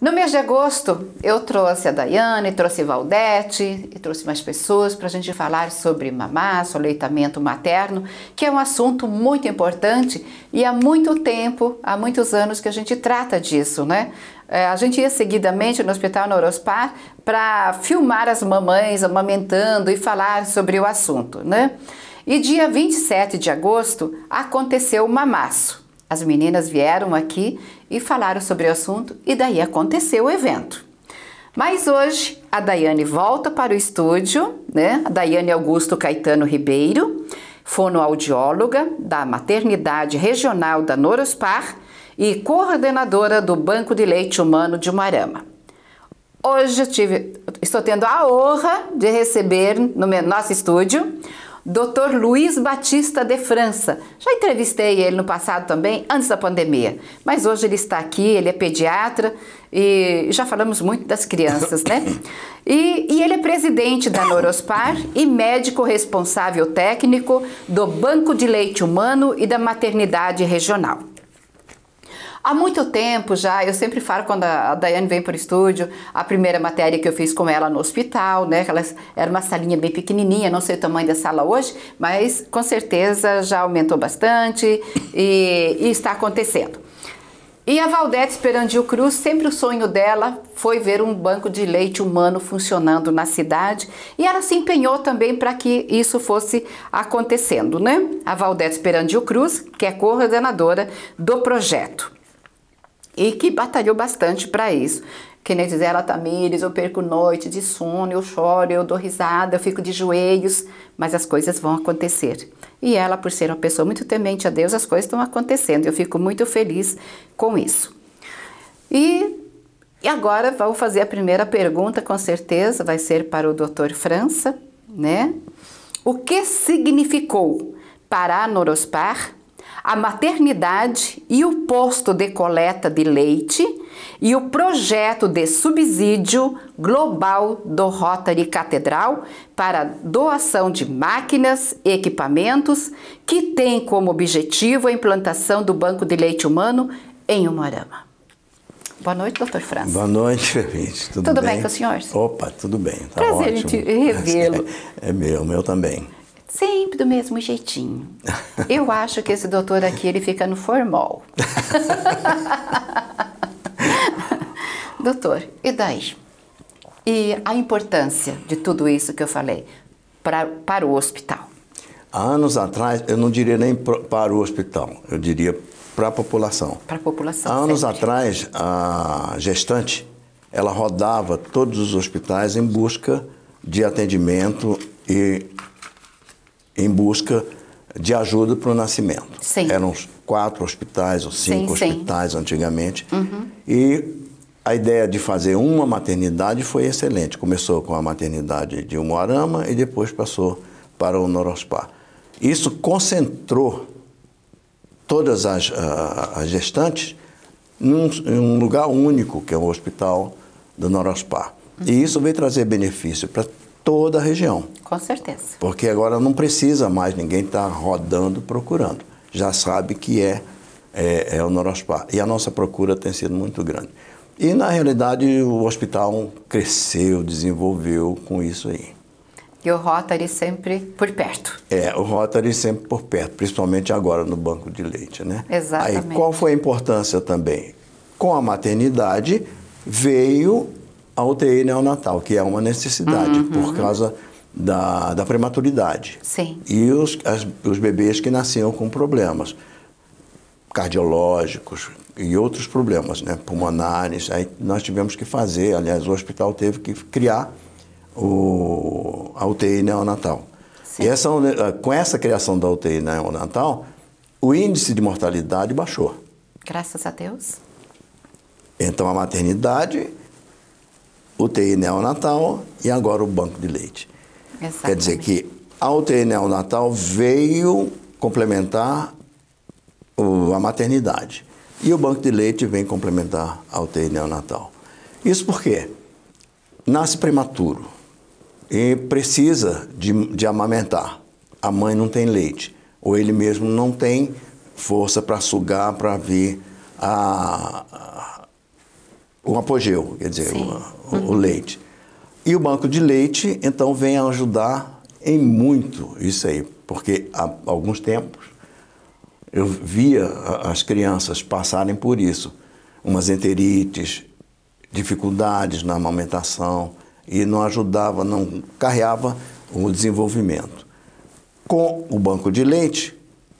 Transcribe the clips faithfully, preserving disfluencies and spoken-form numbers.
No mês de agosto, eu trouxe a Daiane, trouxe a Valdete e trouxe mais pessoas para a gente falar sobre mamaço, aleitamento materno, que é um assunto muito importante e há muito tempo, há muitos anos que a gente trata disso, né? É, a gente ia seguidamente no Hospital Norospar para filmar as mamães amamentando e falar sobre o assunto, né? E dia vinte e sete de agosto aconteceu o mamaço. As meninas vieram aqui e falaram sobre o assunto e daí aconteceu o evento. Mas hoje a Daiane volta para o estúdio, né? A Daiane Augusto Caetano Ribeiro, fonoaudióloga da Maternidade Regional da Norospar e coordenadora do Banco de Leite Humano de Umuarama. Hoje eu tive, estou tendo a honra de receber no nosso estúdio doutor Luiz Batista de França. Já entrevistei ele no passado também, antes da pandemia, mas hoje ele está aqui, ele é pediatra e já falamos muito das crianças, né? E, e ele é presidente da Norospar e médico responsável técnico do Banco de Leite Humano e da Maternidade Regional. Há muito tempo já, eu sempre falo quando a Daiane vem para o estúdio, a primeira matéria que eu fiz com ela no hospital, né? Ela era uma salinha bem pequenininha, não sei o tamanho da sala hoje, mas com certeza já aumentou bastante e, e está acontecendo. E a Valdete Esperandio Cruz, sempre o sonho dela foi ver um banco de leite humano funcionando na cidade e ela se empenhou também para que isso fosse acontecendo, né? A Valdete Esperandio Cruz, que é coordenadora do projeto. E que batalhou bastante para isso. Que nem diz ela, Tamires, eu perco noite de sono, eu choro, eu dou risada, eu fico de joelhos, mas as coisas vão acontecer. E ela, por ser uma pessoa muito temente a Deus, as coisas estão acontecendo. Eu fico muito feliz com isso. E, e agora vou fazer a primeira pergunta, com certeza, vai ser para o doutor França, né? O que significou para a Norospar a maternidade e o posto de coleta de leite e o projeto de subsídio global do Rotary Catedral para doação de máquinas e equipamentos que tem como objetivo a implantação do Banco de Leite Humano em Umuarama? Boa noite, doutor França. Boa noite, Feliz. Tudo, tudo bem? bem com o senhor? Opa, tudo bem. Tá Prazer ótimo. em te revê-lo. É, é meu, meu também. Sempre do mesmo jeitinho. Eu acho que esse doutor aqui, ele fica no formol. Doutor, e daí? E a importância de tudo isso que eu falei pra, para o hospital? Há anos atrás, eu não diria nem para o hospital, eu diria para a população. Para a população, Há anos sempre. atrás, a gestante, ela rodava todos os hospitais em busca de atendimento e em busca de ajuda para o nascimento. Sim. Eram uns quatro hospitais ou cinco sim, hospitais sim. antigamente. Uhum. E a ideia de fazer uma maternidade foi excelente. Começou com a maternidade de Umuarama e depois passou para o Norospar. Isso concentrou todas as, uh, as gestantes num, em um lugar único, que é o Hospital do Norospar. Uhum. E isso veio trazer benefício para toda a região. Com certeza. Porque agora não precisa mais ninguém estar rodando procurando. Já sabe que é, é, é o Norospar. E a nossa procura tem sido muito grande. E, na realidade, o hospital cresceu, desenvolveu com isso aí. E o Rotary sempre por perto. É, o Rotary sempre por perto, principalmente agora no banco de leite, né? Exatamente. Aí, qual foi a importância também? Com a maternidade veio a U T I neonatal, que é uma necessidade uhum. por causa da, da prematuridade. Sim. E os, as, os bebês que nasciam com problemas cardiológicos e outros problemas, né, pulmonares. Aí nós tivemos que fazer, aliás, o hospital teve que criar o, a U T I neonatal. Sim. E essa, com essa criação da U T I neonatal, o índice de mortalidade baixou. Graças a Deus. Então a maternidade, U T I neonatal e agora o banco de leite. Exatamente. Quer dizer que a U T I neonatal veio complementar o, a maternidade e o banco de leite vem complementar a U T I neonatal. Isso por quê? Nasce prematuro e precisa de, de amamentar. A mãe não tem leite ou ele mesmo não tem força para sugar, para vir a, o apogeu, quer dizer, o, uhum. o leite. E o banco de leite, então, vem a ajudar em muito isso aí, porque há alguns tempos eu via as crianças passarem por isso, umas enterites, dificuldades na amamentação, e não ajudava, não carreava o desenvolvimento. Com o banco de leite,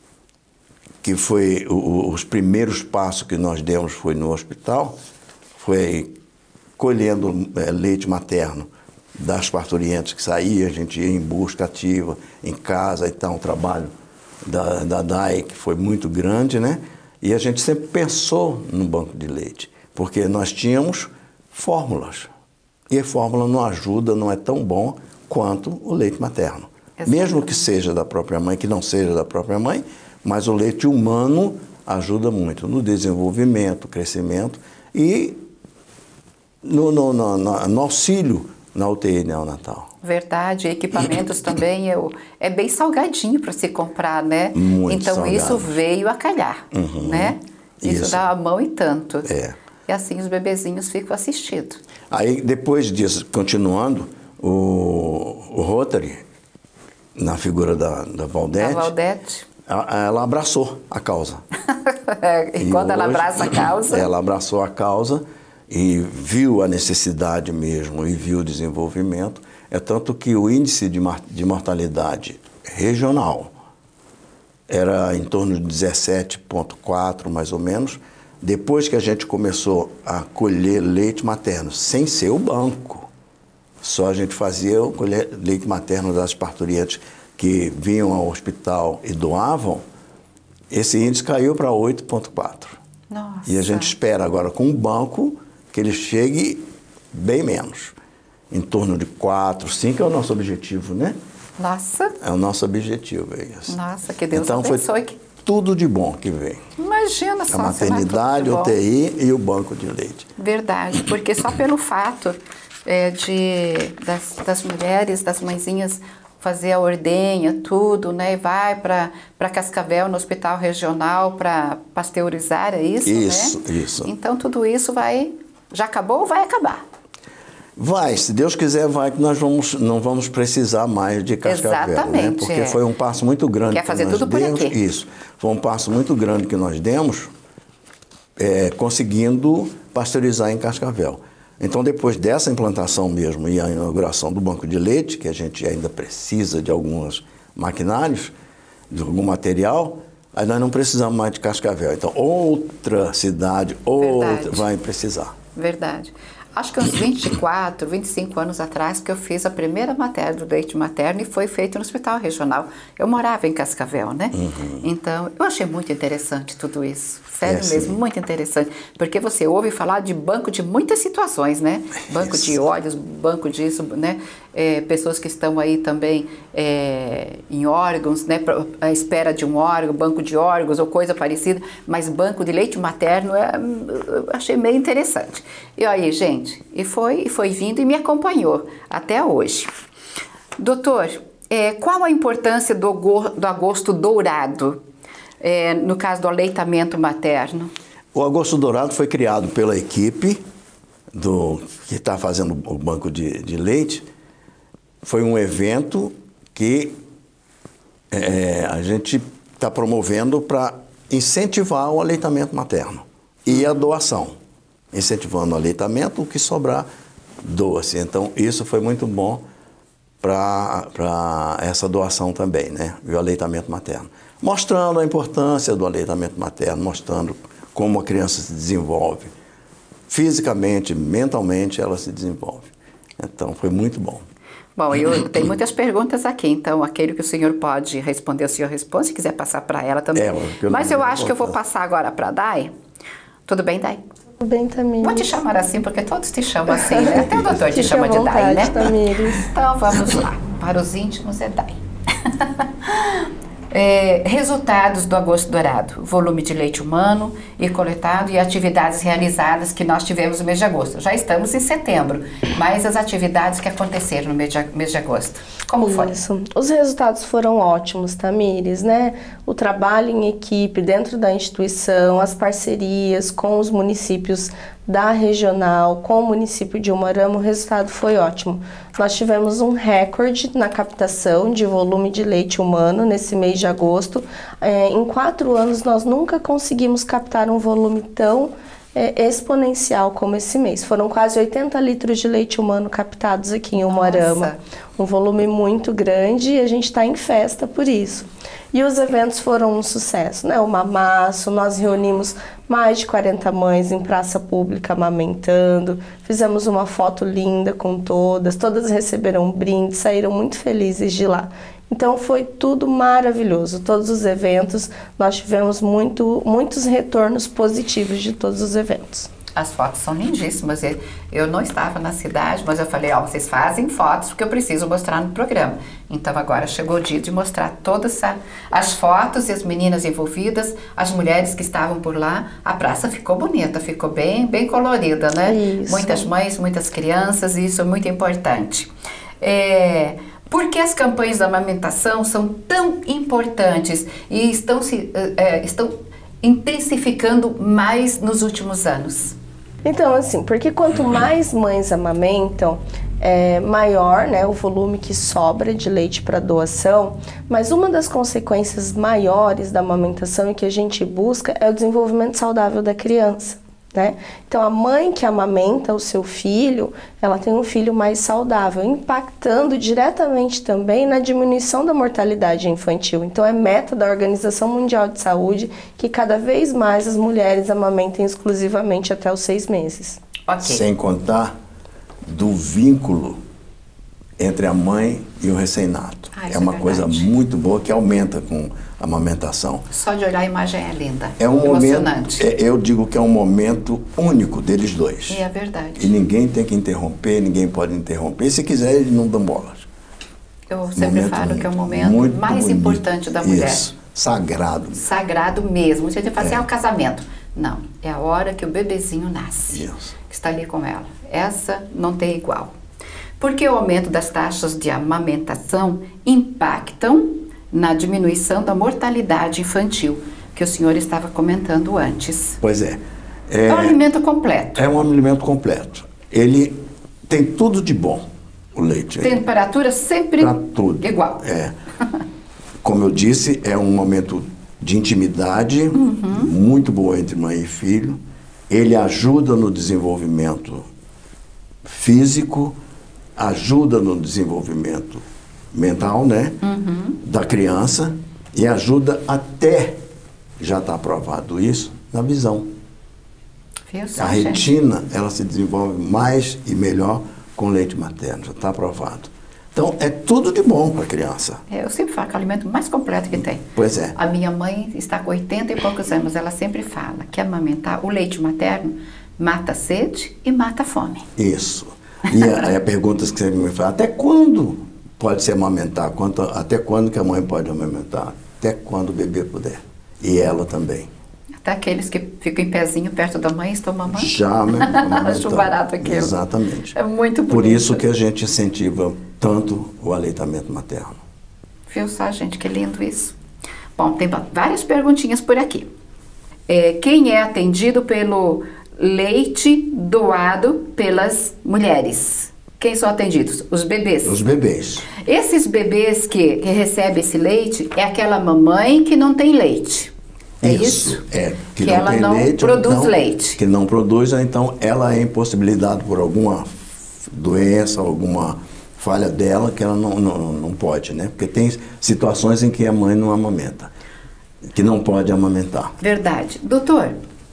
que foi o, os primeiros passos que nós demos foi no hospital, foi colhendo é, leite materno das parturientes que saíam, a gente ia em busca ativa, em casa, então o trabalho da, da D A I, que foi muito grande, né? E a gente sempre pensou no banco de leite, porque nós tínhamos fórmulas, e a fórmula não ajuda, não é tão bom quanto o leite materno. Exatamente. Mesmo que seja da própria mãe, que não seja da própria mãe, mas o leite humano ajuda muito no desenvolvimento, crescimento e no, no, no, no auxílio na U T I neonatal. Verdade, equipamentos também é, é bem salgadinho para se comprar, né? Muito então salgado. Isso veio a calhar, uhum, né? Isso, isso dá a mão e tanto. É. E assim os bebezinhos ficam assistidos. Aí depois disso, continuando, o, o Rotary, na figura da, da Valdete, da Valdete. Ela abraçou a causa. e, e quando hoje, ela abraça a causa... Ela abraçou a causa e viu a necessidade mesmo e viu o desenvolvimento. É tanto que o índice de, de mortalidade regional era em torno de dezessete vírgula quatro, mais ou menos, depois que a gente começou a colher leite materno, sem ser o banco. Só a gente fazia colher leite materno das parturientes que vinham ao hospital e doavam, esse índice caiu para oito vírgula quatro. Nossa. E a gente espera agora com o banco que ele chegue bem menos. Em torno de quatro, cinco é o nosso objetivo, né? Nossa. É o nosso objetivo, é isso. Nossa, que Deus então, abençoe. Foi que... tudo de bom que vem. Imagina só. A maternidade, o U T I e o banco de leite. Verdade, porque só pelo fato é, de, das, das mulheres, das mãezinhas fazer a ordenha, tudo, né? E vai para Cascavel, no hospital regional, para pasteurizar, é isso, isso, né? Isso, isso. Então tudo isso vai... Já acabou ou vai acabar? Vai, se Deus quiser, vai, que nós vamos, não vamos precisar mais de Cascavel. Exatamente. Né? Porque é. foi um passo muito grande. Quer fazer que nós tudo por demos, aqui. Isso. Foi um passo muito grande que nós demos, é, conseguindo pasteurizar em Cascavel. Então, depois dessa implantação mesmo e a inauguração do banco de leite, que a gente ainda precisa de alguns maquinários, de algum material, aí nós não precisamos mais de Cascavel. Então, outra cidade, outra Verdade. vai precisar. Verdade. Acho que uns vinte e quatro, vinte e cinco anos atrás que eu fiz a primeira matéria do leite materno e foi feito no hospital regional. Eu morava em Cascavel, né? Uhum. Então, eu achei muito interessante tudo isso. Sério é, mesmo, sim. Muito interessante. Porque você ouve falar de banco de muitas situações, né? Banco isso. de óleos, banco disso, né? É, pessoas que estão aí também é, em órgãos, né? À espera de um órgão, banco de órgãos ou coisa parecida. Mas banco de leite materno, é, eu achei meio interessante. E aí, gente, e foi, e foi vindo e me acompanhou até hoje. Doutor, é, qual a importância do, do agosto dourado? É, no caso do aleitamento materno? O Agosto Dourado foi criado pela equipe do, que está fazendo o banco de, de leite. Foi um evento que é, a gente está promovendo para incentivar o aleitamento materno e a doação. Incentivando o aleitamento, o que sobrar, doa-se. Então, isso foi muito bom para essa doação também, né? E o aleitamento materno. Mostrando a importância do aleitamento materno, mostrando como a criança se desenvolve. Fisicamente, mentalmente, ela se desenvolve. Então, foi muito bom. Bom, eu tenho muitas perguntas aqui, então aquele que o senhor pode responder, o senhor responde, se quiser passar para ela também. É, eu Mas eu acho voltar. que eu vou passar agora para a Dai. Tudo bem, Dai? Tudo bem, Tamires. Vou te chamar assim, porque todos te chamam assim, né? Até o doutor te chama de Dai, né? Tamires. Então, vamos lá. Para os íntimos é Dai. É, resultados do Agosto Dourado, volume de leite humano e coletado e atividades realizadas que nós tivemos no mês de agosto. Já estamos em setembro, mas as atividades que aconteceram no mês de, mês de agosto, como foi? Isso. Os resultados foram ótimos, Tamires, né? O trabalho em equipe dentro da instituição, as parcerias com os municípios da regional com o município de Umuarama, o resultado foi ótimo. Nós tivemos um recorde na captação de volume de leite humano nesse mês de agosto. É, em quatro anos nós nunca conseguimos captar um volume tão é, exponencial como esse mês. Foram quase oitenta litros de leite humano captados aqui em Umuarama. Nossa. Um volume muito grande e a gente está em festa por isso. E os eventos foram um sucesso, né? O Mamaço, nós reunimos mais de quarenta mães em praça pública amamentando, fizemos uma foto linda com todas, todas receberam um brinde, saíram muito felizes de lá. Então foi tudo maravilhoso, todos os eventos, nós tivemos muito, muitos retornos positivos de todos os eventos. As fotos são lindíssimas. Eu não estava na cidade, mas eu falei, ó, vocês fazem fotos porque eu preciso mostrar no programa. Então agora chegou o dia de mostrar todas as fotos e as meninas envolvidas, as mulheres que estavam por lá. A praça ficou bonita, ficou bem, bem colorida, né? Isso. Muitas mães, muitas crianças, e isso é muito importante. É... Por que as campanhas da amamentação são tão importantes e estão se é, estão intensificando mais nos últimos anos? Então, assim, porque quanto mais mães amamentam, é maior, né, o volume que sobra de leite para doação, mas uma das consequências maiores da amamentação e que a gente busca é o desenvolvimento saudável da criança, né? Então, a mãe que amamenta o seu filho, ela tem um filho mais saudável, impactando diretamente também na diminuição da mortalidade infantil. Então, é meta da Organização Mundial de Saúde que cada vez mais as mulheres amamentem exclusivamente até os seis meses. Okay. Sem contar do vínculo entre a mãe e o recém-nato. Ah, é uma é coisa muito boa que aumenta com a amamentação. Só de olhar a imagem é linda, é um emocionante. Momento, é, eu digo que é um momento único deles dois. E é verdade. E ninguém tem que interromper, ninguém pode interromper. Se quiser, eles não dão bola. Eu sempre momento falo que é o momento mais bonito. importante da mulher. Isso, sagrado. Sagrado mesmo. Você fala assim, é o casamento. Não, é a hora que o bebezinho nasce. Isso. Que está ali com ela. Essa não tem igual. Porque o aumento das taxas de amamentação impactam na diminuição da mortalidade infantil, que o senhor estava comentando antes. Pois é. É, é um alimento completo. É um alimento completo. Ele tem tudo de bom, o leite. Temperatura sempre pra tudo. igual. É. Como eu disse, é um momento de intimidade, uhum. muito boa entre mãe e filho. Ele ajuda no desenvolvimento físico, ajuda no desenvolvimento mental, né, uhum. da criança, e ajuda até, já está aprovado isso, na visão. Viu só, a retina, gente? Ela se desenvolve mais e melhor com leite materno, já está aprovado. Então, é tudo de bom para a criança. É, eu sempre falo que é o alimento mais completo que tem. Pois é. A minha mãe está com oitenta e poucos anos, ela sempre fala que amamentar, o leite materno mata a sede e mata a fome. Isso. E a, a perguntas que você me fala, até quando pode se amamentar? Quanto, até quando que a mãe pode amamentar? Até quando o bebê puder. E ela também. Até aqueles que ficam em pezinho perto da mãe estão mamando? Já, né? Acho barato aquilo. Exatamente. É muito bonito. Por isso que a gente incentiva tanto o aleitamento materno. Viu só, gente, que lindo isso. Bom, tem várias perguntinhas por aqui. É, quem é atendido pelo leite doado pelas mulheres? Quem são atendidos? Os bebês. Os bebês. Esses bebês que, que recebem esse leite é aquela mamãe que não tem leite. É isso? isso? É. Que, que não ela não leite, produz então, leite. Que não produz, então ela é impossibilitada por alguma doença, alguma falha dela, que ela não, não, não pode, né? Porque tem situações em que a mãe não amamenta, que não pode amamentar. Verdade. Doutor,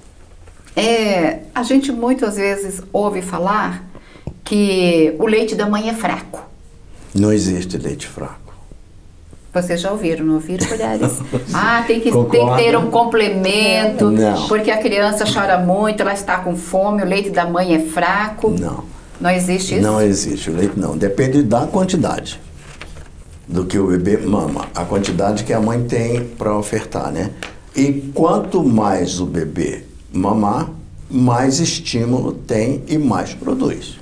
é, a gente muitas vezes ouve falar que o leite da mãe é fraco. Não existe leite fraco. Vocês já ouviram, não ouviram, mulheres? Ah, tem que, tem que ter um complemento, não. Porque a criança chora muito, ela está com fome, o leite da mãe é fraco. Não. Não existe isso? Não existe, o leite não. Depende da quantidade do que o bebê mama, a quantidade que a mãe tem para ofertar, né? E quanto mais o bebê mamar, mais estímulo tem e mais produz.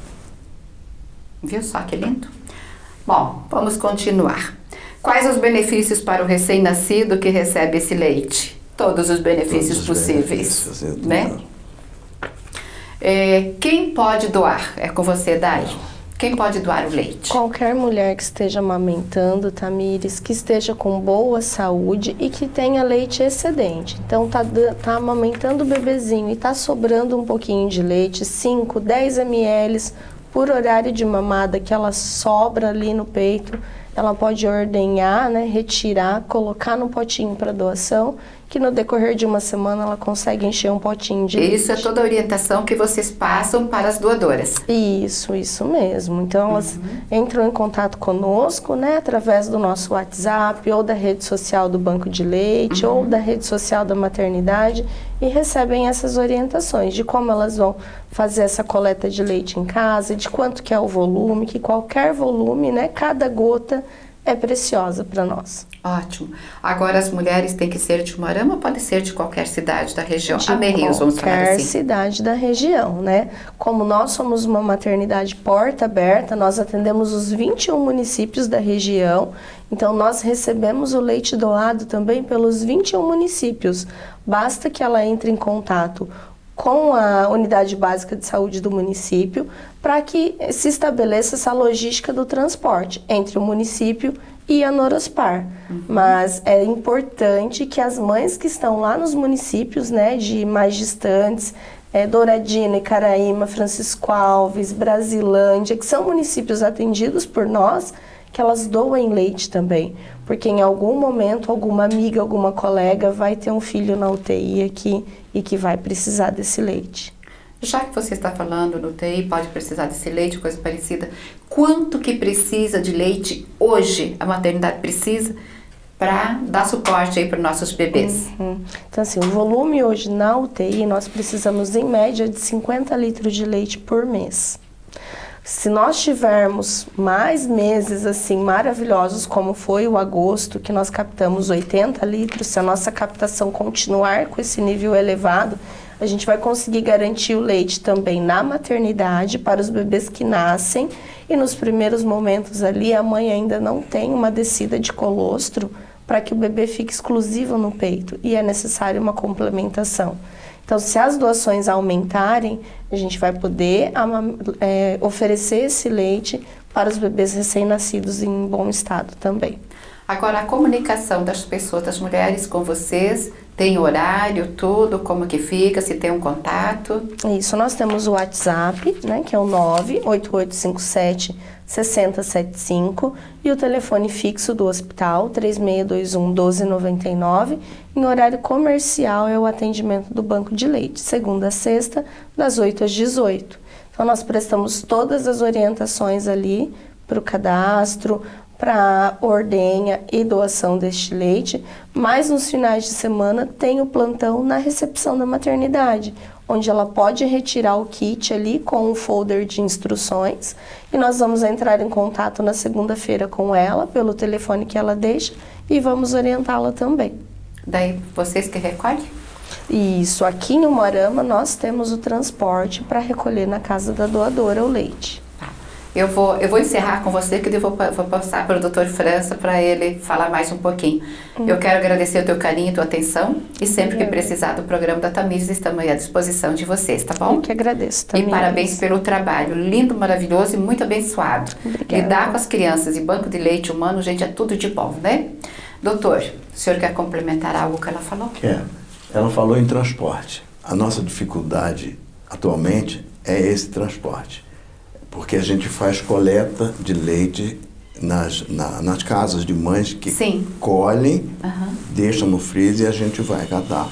Viu só que lindo? Bom, vamos continuar. Quais os benefícios para o recém-nascido que recebe esse leite? Todos os benefícios Todos os possíveis, benefícios, né? É, quem pode doar? É com você, Dai? Quem pode doar o leite? Qualquer mulher que esteja amamentando, Tamires, que esteja com boa saúde e que tenha leite excedente. Então, tá, tá amamentando o bebezinho e tá sobrando um pouquinho de leite, cinco, dez mililitros por horário de mamada, que ela sobra ali no peito, ela pode ordenhar, né, retirar, colocar no potinho para doação, que no decorrer de uma semana ela consegue encher um potinho de leite. Isso é toda a orientação que vocês passam para as doadoras. Isso, isso mesmo. Então elas uhum. entram em contato conosco, né, através do nosso WhatsApp, ou da rede social do Banco de Leite, uhum. ou da rede social da maternidade, e recebem essas orientações de como elas vão fazer essa coleta de leite em casa, de quanto que é o volume, que qualquer volume, né, cada gota é preciosa para nós. Ótimo. Agora as mulheres têm que ser de Umuarama ou pode ser de qualquer cidade da região? De Amerius, vamos falar assim. qualquer cidade da região, né? Como nós somos uma maternidade porta aberta, nós atendemos os vinte e um municípios da região, então nós recebemos o leite doado também pelos vinte e um municípios. Basta que ela entre em contato com a unidade básica de saúde do município para que se estabeleça essa logística do transporte entre o município e a Norospar. Uhum. Mas é importante que as mães que estão lá nos municípios, né, de mais distantes, é, Douradina, Icaraíma, Francisco Alves, Brasilândia, que são municípios atendidos por nós, que elas doem leite também, porque em algum momento alguma amiga, alguma colega vai ter um filho na U T I aqui e que vai precisar desse leite. Já que você está falando no U T I, pode precisar desse leite, coisa parecida, quanto que precisa de leite hoje a maternidade precisa para dar suporte aí para os nossos bebês? Uhum. Então assim, o volume hoje na U T I nós precisamos em média de cinquenta litros de leite por mês. Se nós tivermos mais meses assim maravilhosos, como foi o agosto, que nós captamos oitenta litros, se a nossa captação continuar com esse nível elevado, a gente vai conseguir garantir o leite também na maternidade para os bebês que nascem e nos primeiros momentos ali a mãe ainda não tem uma descida de colostro para que o bebê fique exclusivo no peito e é necessária uma complementação. Então, se as doações aumentarem, a gente vai poder é, oferecer esse leite para os bebês recém-nascidos em bom estado também. Agora, a comunicação das pessoas, das mulheres com vocês, tem horário, tudo, como que fica, se tem um contato? Isso, nós temos o WhatsApp, né, que é o nove oito oito cinco sete, seis zero sete cinco e o telefone fixo do hospital, três seis dois um, um dois nove nove. Em horário comercial é o atendimento do Banco de Leite, segunda a sexta, das oito às dezoito. Então nós prestamos todas as orientações ali para o cadastro, para ordenha e doação deste leite, mas nos finais de semana tem o plantão na recepção da maternidade, onde ela pode retirar o kit ali com um folder de instruções e nós vamos entrar em contato na segunda-feira com ela, pelo telefone que ela deixa, e vamos orientá-la também. Daí vocês que recolhem? Isso, aqui em Umuarama nós temos o transporte para recolher na casa da doadora o leite. Eu vou, eu vou encerrar com você, que eu vou, vou passar para o doutor França para ele falar mais um pouquinho. Hum. Eu quero agradecer o teu carinho, a tua atenção e sempre que precisar do programa da Tamires, estamos aí à disposição de vocês, tá bom? Eu que agradeço, Tamires. E parabéns pelo trabalho, lindo, maravilhoso e muito abençoado. Obrigada. Lidar com as crianças e banco de leite humano, gente, é tudo de bom, né? Doutor, o senhor quer complementar algo que ela falou? Quero. Ela falou em transporte. A nossa dificuldade atualmente é esse transporte. Porque a gente faz coleta de leite nas, na, nas casas de mães que Sim. colhem, uhum. deixam no freezer e a gente vai catar.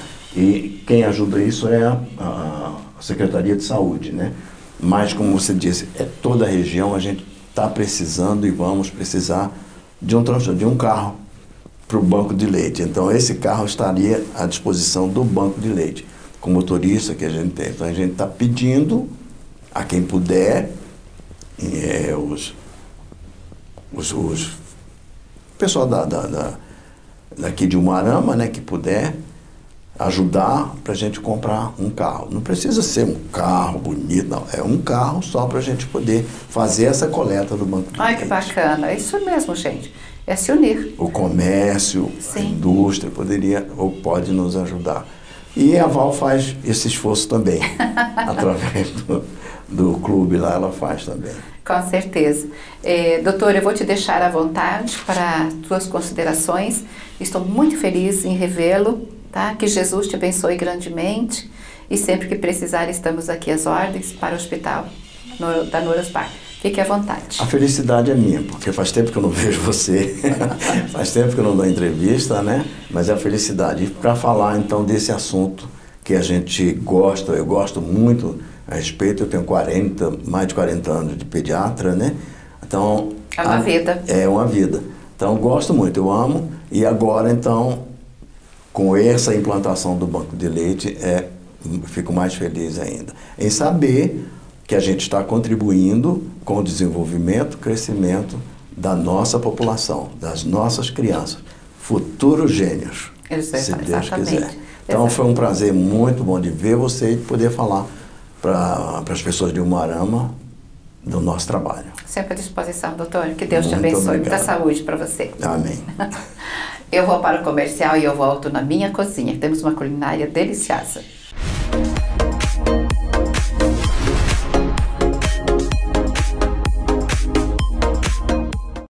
E quem ajuda isso é a, a Secretaria de Saúde, né? Mas, como você disse, é toda a região, a gente está precisando e vamos precisar de um, de um carro para o banco de leite. Então, esse carro estaria à disposição do banco de leite, com motorista que a gente tem. Então, a gente está pedindo a quem puder, É, os, os, os o pessoal da, da, da, daqui de Umuarama, né, que puder ajudar para a gente comprar um carro. Não precisa ser um carro bonito, não. É um carro só para a gente poder fazer essa coleta do banco de Ai, leite. Que bacana. É isso mesmo, gente. É se unir. O comércio, Sim. a indústria poderia ou pode nos ajudar. E a Val faz esse esforço também, através do, do clube lá, ela faz também. Com certeza. É, doutor, eu vou te deixar à vontade para suas considerações. Estou muito feliz em revê-lo, tá? Que Jesus te abençoe grandemente e sempre que precisar estamos aqui às ordens para o Hospital da Norospar. Fique à vontade. A felicidade é minha, porque faz tempo que eu não vejo você, faz tempo que eu não dou entrevista, né? Mas é a felicidade. E para falar então desse assunto que a gente gosta, eu gosto muito a respeito, eu tenho quarenta, mais de quarenta anos de pediatra, né? Então... É uma a, vida. É uma vida. Então gosto muito, eu amo. E agora então, com essa implantação do banco de leite, é, fico mais feliz ainda. Em saber que a gente está contribuindo com o desenvolvimento, crescimento da nossa população, das nossas crianças, futuros gênios, Exatamente. se Deus quiser. Então Exatamente. foi um prazer muito bom de ver você e poder falar para as pessoas de Umuarama do nosso trabalho. Sempre à disposição, doutor. Que Deus te Muito abençoe. obrigado. Muita saúde para você. Amém. Eu vou para o comercial e eu volto na minha cozinha. Temos uma culinária deliciosa.